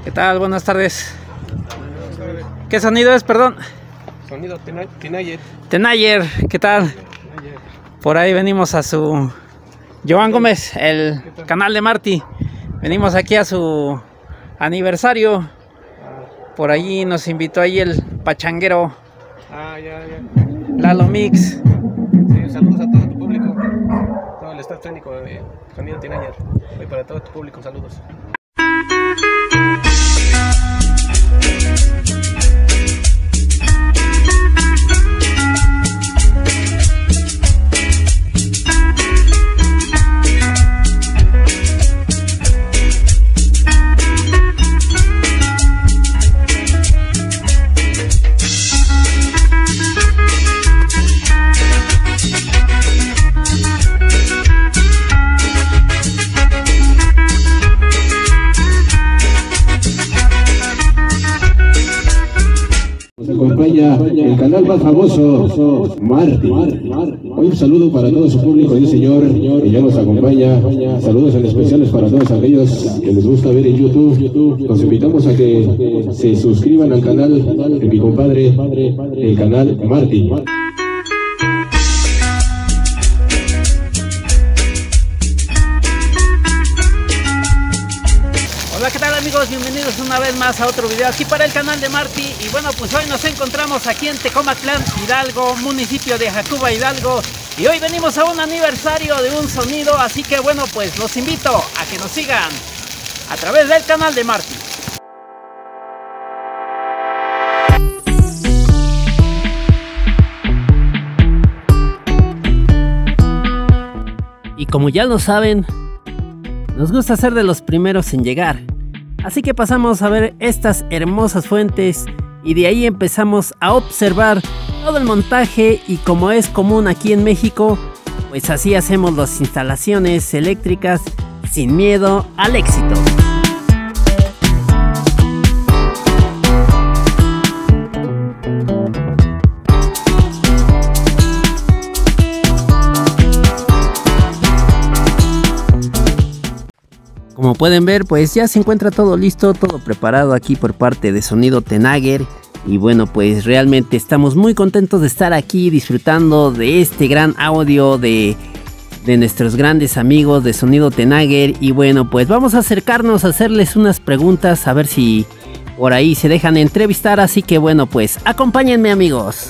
¿Qué tal? Buenas tardes. ¿Qué sonido es, perdón? Sonido Tenager. Tenager, ¿qué tal? Por ahí venimos a su... Joan Gómez, el canal de Marty. Venimos aquí a su aniversario. Por allí nos invitó ahí el pachanguero. Ya. Lalo Mix. Sí, saludos a todo tu público. Todo el staff técnico de Sonido Tenager. Y para todo tu público, saludos. Acompaña el canal más famoso, Marty. Hoy un saludo para todo su público, el señor que ya nos acompaña. Saludos en especiales para todos aquellos que les gusta ver en YouTube. Los invitamos a que se suscriban al canal de mi compadre, el canal Marty. Hola, ¿qué tal amigos? Bienvenidos una vez más a otro video aquí para el canal de Marty. Y bueno, pues hoy nos encontramos aquí en Tecomatlán, Hidalgo, municipio de Jacuba, Hidalgo. Y hoy venimos a un aniversario de un sonido, así que bueno, pues los invito a que nos sigan a través del canal de Marty. Y como ya lo saben, nos gusta ser de los primeros en llegar, así que pasamos a ver estas hermosas fuentes y de ahí empezamos a observar todo el montaje y como es común aquí en México, pues así hacemos las instalaciones eléctricas sin miedo al éxito. Como pueden ver, pues ya se encuentra todo listo, todo preparado aquí por parte de Sonido Tenager. Y bueno, pues realmente estamos muy contentos de estar aquí disfrutando de este gran audio de nuestros grandes amigos de Sonido Tenager. Y bueno, pues vamos a acercarnos a hacerles unas preguntas a ver si por ahí se dejan entrevistar. Así que bueno, pues acompáñenme amigos.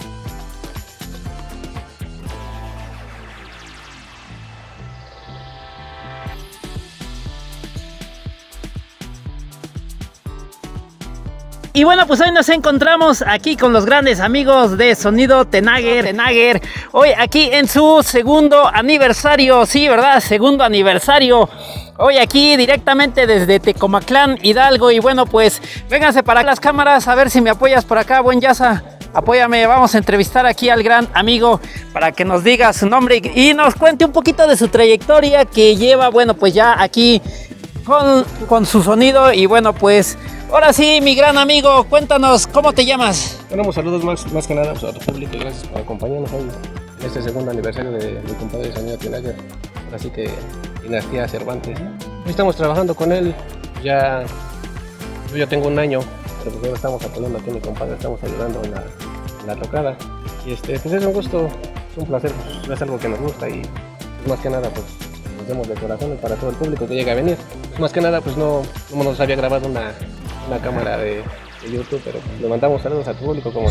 Y bueno, pues hoy nos encontramos aquí con los grandes amigos de Sonido Tenager. Hoy aquí en su segundo aniversario, sí, ¿verdad? Segundo aniversario. Hoy aquí directamente desde Tecomatlán, Hidalgo. Y bueno, pues vénganse para las cámaras a ver si me apoyas por acá, buen Yasa. Apóyame, vamos a entrevistar aquí al gran amigo para que nos diga su nombre y nos cuente un poquito de su trayectoria que lleva, bueno, pues ya aquí con su sonido. Y bueno, pues ahora sí, mi gran amigo, cuéntanos, ¿cómo te llamas? Tenemos saludos más que nada a tu público y gracias por acompañarnos hoy en este segundo aniversario de mi compadre Sonido Tenager. Así que Dinastía Cervantes. Hoy estamos trabajando con él, yo ya tengo un año, pero pues ahora estamos apoyando aquí a mi compadre, estamos ayudando en la tocada. Y pues es un gusto, es un placer, es algo que nos gusta y pues, más que nada pues nos hacemos de corazón para todo el público que llega a venir. Pues, más que nada pues no nos había grabado una cámara de YouTube, pero le mandamos saludos a tu público como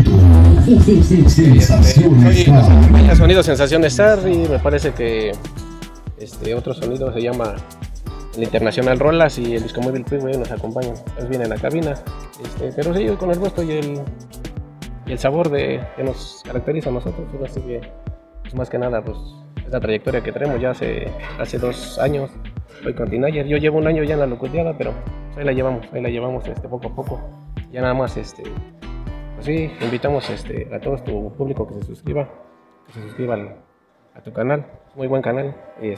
Sonido Sensación Star y me parece que otro sonido se llama el Internacional Rolas y el Disco Móvil Freeway nos acompañan, ellos vienen a la cabina, pero sí, con el gusto y el sabor que nos caracteriza a nosotros, así que pues, más que nada pues es la trayectoria que tenemos ya hace 2 años. Hoy con Tenager, yo llevo un año ya en la locuteada, pero ahí la llevamos poco a poco. Ya nada más, pues sí, invitamos a todo tu público que se suscriba a tu canal, muy buen canal.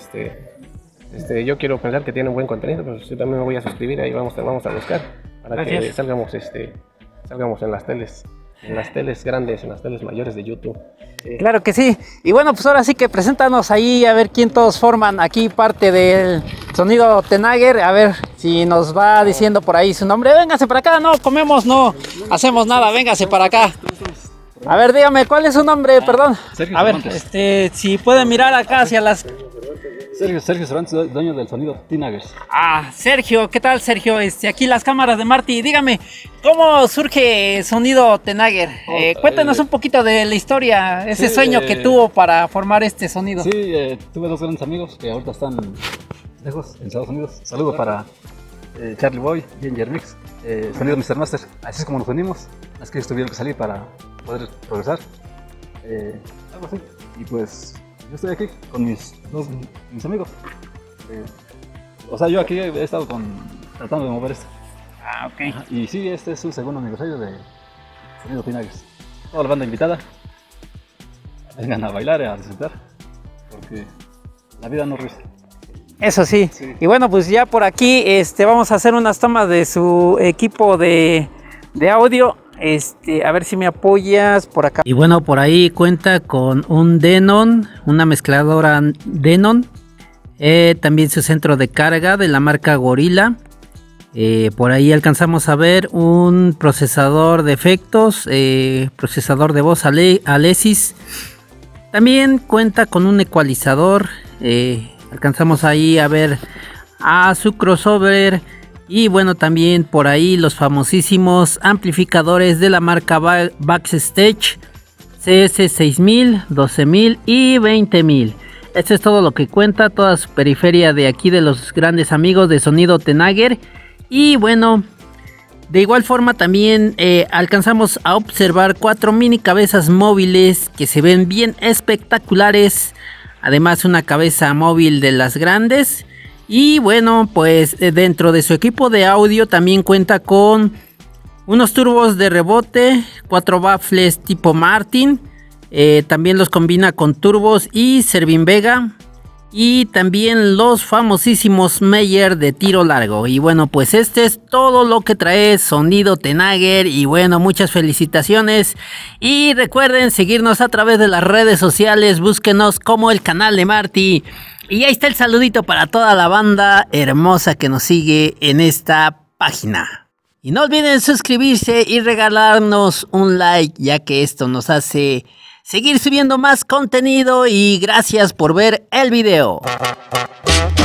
Y yo quiero pensar que tiene un buen contenido, pero yo también me voy a suscribir, ahí vamos a buscar para Gracias. Que salgamos en las teles. En las teles grandes, en las teles mayores de YouTube. Claro que sí. Y bueno, pues ahora sí que preséntanos ahí a ver quién todos forman aquí parte del Sonido Tenager. A ver, Si nos va diciendo por ahí su nombre, véngase para acá, no comemos, no hacemos nada, véngase para acá. A ver, dígame, ¿cuál es su nombre? Perdón. Sergio A ver, Cervantes. si pueden mirar acá hacia las... Sergio Cervantes, dueño del sonido T-Naggers. Sergio, ¿qué tal, Sergio? Aquí las cámaras de Marty. Dígame, ¿cómo surge Sonido T-Nagger? Cuéntanos un poquito de la historia, ese sueño que tuvo para formar este sonido. Sí, tuve dos grandes amigos que ahorita están lejos, en Estados Unidos. Saludo para Charlie Boy, Ginger Mix, Sonido Mr. Master. Así es como nos unimos. Es que ellos tuvieron que salir para poder progresar. Algo así. Y pues yo estoy aquí con mis amigos. O sea, yo aquí he estado tratando de mover esto. Ok. Y sí, este es un segundo aniversario de Sonido T-Naggers. Toda la banda invitada. Vengan a bailar y a disfrutar. Porque la vida no resta. Eso sí. Y bueno, pues ya por aquí vamos a hacer unas tomas de su equipo de audio. A ver si me apoyas por acá. Y bueno, por ahí cuenta con un Denon, una mezcladora Denon. También su centro de carga de la marca Gorilla. Por ahí alcanzamos a ver un procesador de efectos, procesador de voz Alesis. También cuenta con un ecualizador. Alcanzamos ahí a ver a su crossover. Y bueno, también por ahí los famosísimos amplificadores de la marca Backstage CS6000, 12000 y 20000. Esto es todo lo que cuenta, toda su periferia de aquí de los grandes amigos de Sonido T-Nagger. Y bueno, de igual forma también alcanzamos a observar 4 mini cabezas móviles que se ven bien espectaculares. Además una cabeza móvil de las grandes. Y bueno, pues dentro de su equipo de audio también cuenta con unos turbos de rebote, 4 baffles tipo Martin. También los combina con turbos y Servin Vega. Y también los famosísimos Meyer de tiro largo. Y bueno, pues este es todo lo que trae Sonido T-Nagger. Y bueno, muchas felicitaciones. Y recuerden seguirnos a través de las redes sociales. Búsquenos como el canal de Marty. Y ahí está el saludito para toda la banda hermosa que nos sigue en esta página. Y no olviden suscribirse y regalarnos un like, ya que esto nos hace seguir subiendo más contenido. Y gracias por ver el video.